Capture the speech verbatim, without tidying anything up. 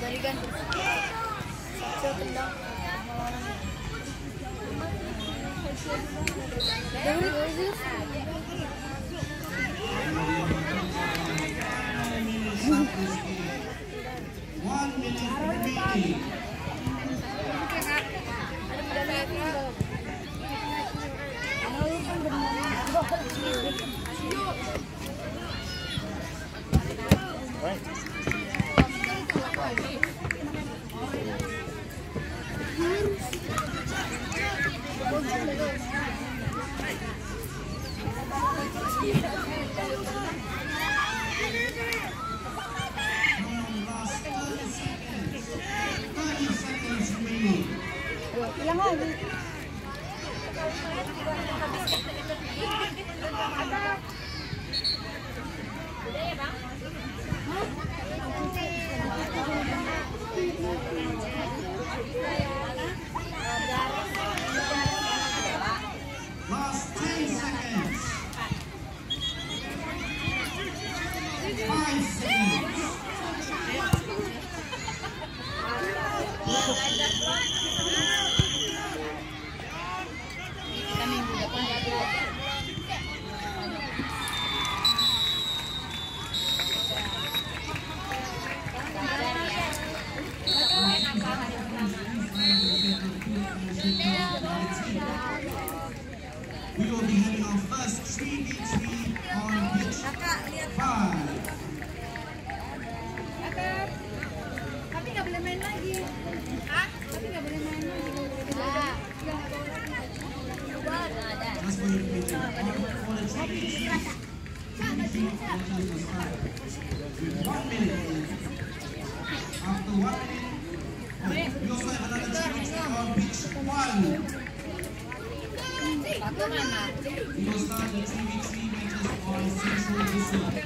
Tadi kan saya tendang. One minute remaining. Ilang lagi? Last ten seconds. Five seconds. We will be having our first three v three on pitch five. Tapi nggak boleh main lagi. Hah? Tapi nggak boleh main lagi. That's what you're pitching. For the three v three, one minute. After one minute, we also have another three v three on pitch one. We will start the three v three matches on Central Reserve.